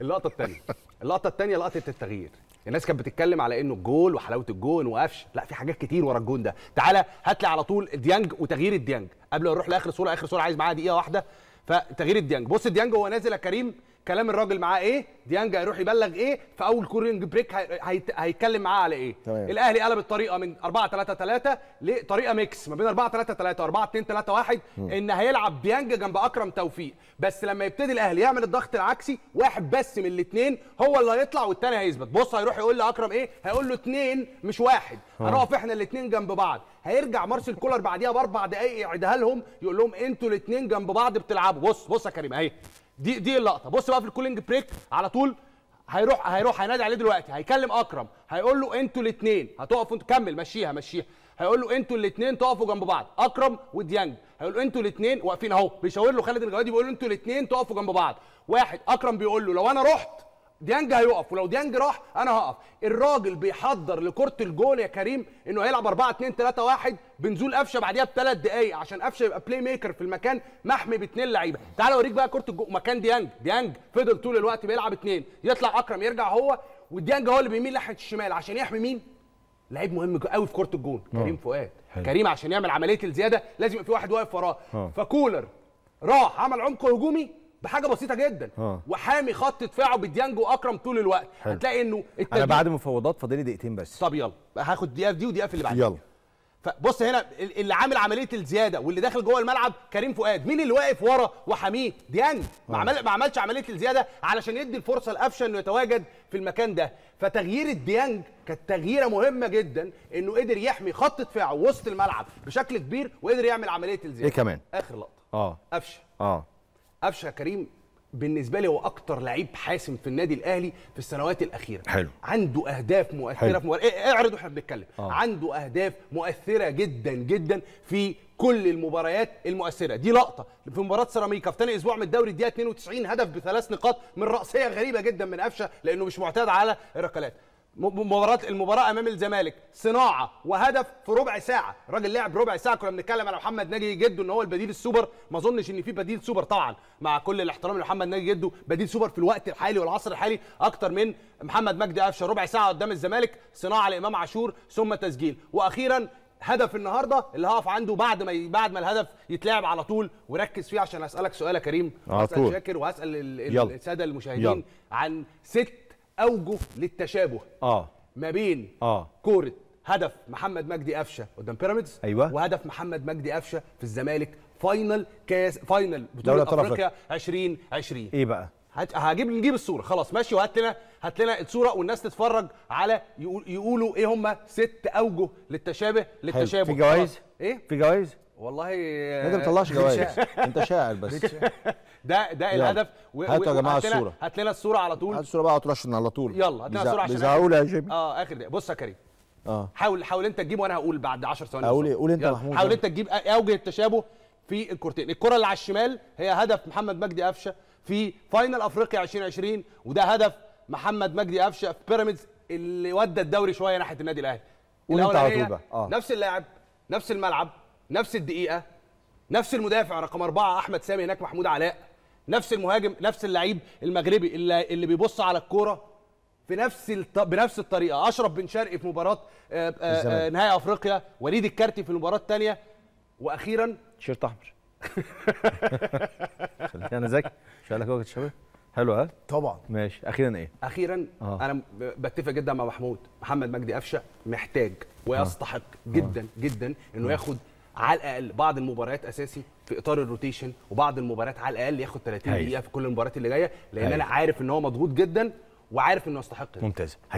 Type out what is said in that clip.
اللقطه الثانيه لقطه التغيير. الناس كانت بتتكلم على انه الجول وحلاوه الجون وقفش، لا في حاجات كتير ورا الجون ده. تعالى هات لي على طول ديانج وتغيير الديانج قبل ما نروح لاخر صوره. اخر صوره عايز معاها دقيقه واحده. فتغيير الديانج، بص الديانج وهو نازل يا كريم، كلام الراجل معاه ايه، ديانج هيروح يبلغ ايه في اول كورنج بريك، هيتكلم معاه على ايه. تمام. الاهلي قلب الطريقه من 4-3-3 لطريقه ميكس ما بين 4-3-3 و4-2-3-1، ان هيلعب ديانج جنب اكرم توفيق. بس لما يبتدي الاهلي يعمل الضغط العكسي، واحد بس من الاثنين هو اللي هيطلع والثاني هيثبت. بص هيروح يقول لاكرم ايه، هيقول له 2 مش 1، هنقف احنا الاثنين جنب بعض. هيرجع مارسيل كولر بعديها ب4 دقائق يعيدها لهم، يقول لهم انتوا الاثنين جنب بعض بتلعبوا. بص يا كريم اهي دي اللقطه. بص بقى في الكولينج بريك على طول هيروح هينادي عليه دلوقتي، هيكلم اكرم، هيقول له انتوا الاثنين هتقفوا، انتوا كمل مشيها. هيقول له انتوا الاثنين تقفوا جنب بعض، اكرم وديانج. هيقول له انتوا الاثنين واقفين اهو، بيشاور له خالد الجوادي بيقول له انتوا الاثنين تقفوا جنب بعض. واحد اكرم بيقول له لو انا رحت ديانج هيقف، ولو ديانج راح انا هقف. الراجل بيحضر لكره الجول يا كريم انه هيلعب 4-2-3-1 بنزول قفشه بعديها ب3 دقائق، عشان قفشه يبقى بلاي ميكر في المكان محمي ب2 لعيبه. تعال اوريك بقى كره الجول مكان ديانج فضل طول الوقت بيلعب 2، يطلع اكرم يرجع هو، وديانج هو اللي بيميل ناحيه الشمال عشان يحمي مين؟ لعيب مهم قوي في كره الجول، كريم فؤاد. كريم عشان يعمل عمليه الزياده لازم يبقى في واحد واقف وراه. فكولر راح عمل عمق هجومي بحاجه بسيطه جدا، وحامي خط دفاعه بديانج واكرم طول الوقت. حلو. هتلاقي انه انا بعد مفاوضات فاضل لي دقيقتين بس. طب يلا هاخد دقيقه في دي ودقيقه في اللي بعدها. يلا. فبص هنا اللي عامل عمليه الزياده واللي داخل جوه الملعب كريم فؤاد. مين اللي واقف ورا وحاميه؟ ديانج. ما عملش عمليه الزياده علشان يدي الفرصه لقفشه انه يتواجد في المكان ده. فتغيير الديانج كانت تغييره مهمه جدا، انه قدر يحمي خط دفاعه وسط الملعب بشكل كبير، وقدر يعمل عمليه الزياده. ايه كمان؟ اخر لقطه قفشه يا كريم بالنسبه لي هو اكتر لعيب حاسم في النادي الاهلي في السنوات الاخيره. حلو. عنده اهداف مؤثره في اعرض واحنا بنتكلم. عنده اهداف مؤثره جدا جدا في كل المباريات المؤثره. دي لقطه في مباراه سيراميكا في ثاني اسبوع من الدوري، الدقيقه 92، هدف ب3 نقاط من راسيه غريبه جدا من قفشه لانه مش معتاد على الركلات. المباراه امام الزمالك صناعه وهدف في ربع ساعه، الراجل لعب ربع ساعه. كنا بنتكلم على محمد ناجي جده ان هو البديل السوبر، ما اظنش ان في بديل سوبر طبعا مع كل الاحترام لمحمد ناجي جده، بديل سوبر في الوقت الحالي والعصر الحالي اكتر من محمد مجدي قفشه. ربع ساعه قدام الزمالك، صناعه لامام عاشور ثم تسجيل، واخيرا هدف النهارده اللي هقف عنده بعد ما الهدف يتلعب على طول وركز فيه. عشان اسالك سؤال يا كريم، واسال شاكر وهسال الساده المشاهدين عن 6 اوجه للتشابه ما بين كوره هدف محمد مجدي قفشه قدام بيراميدز، وهدف محمد مجدي قفشه في الزمالك فاينل بطوله افريقيا 2020. ايه بقى؟ نجيب الصوره خلاص ماشي، وهات لنا الصوره والناس تتفرج على يقولوا ايه هم 6 اوجه للتشابه. في جوائز؟ ايه في جوائز؟ والله انت ما بتطلعش جوائز انت شاعر بس. ده الهدف. هاتوا يا جماعه الصوره، هات لنا الصوره على طول. هات الصوره بقى وترشن على طول. يلا هات لنا الصوره عشان بيزعقوا يا جيمي. اخر دقيقه. بص يا كريم، حاول انت تجيب وانا هقول بعد 10 ثواني. قول انت يا محمود. حاول انت تجيب اوجه التشابه في الكورتين. الكره اللي على الشمال هي هدف محمد مجدي قفشه في فاينل افريقيا 2020، وده هدف محمد مجدي قفشه في بيراميدز اللي ودى الدوري شويه ناحيه النادي الاهلي. قول انت على طول بقى. نفس اللاعب، نفس الملعب، نفس الدقيقه، نفس المدافع رقم 4 احمد سامي، هناك محمود علاء، نفس المهاجم، نفس اللعيب المغربي اللي بيبص على الكوره في بنفس الطريقه. اشرف بن شرقي في مباراه نهائي افريقيا، وليد الكارتي في المباراه الثانيه، واخيرا تيشيرت احمر. انا ذكي مش قال لك هو الشباب حلو. طبعا ماشي. اخيرا ايه؟ اخيرا انا بتفق جدا مع محمد مجدي قفشه محتاج ويستحق جدا جدا انه ياخد على الاقل بعض المباريات اساسي في اطار الروتيشن، وبعض المباريات على الاقل ياخد 30 دقيقه في كل المباريات اللي جايه، لان انا عارف ان هو مضغوط جدا وعارف انه يستحق. ممتاز.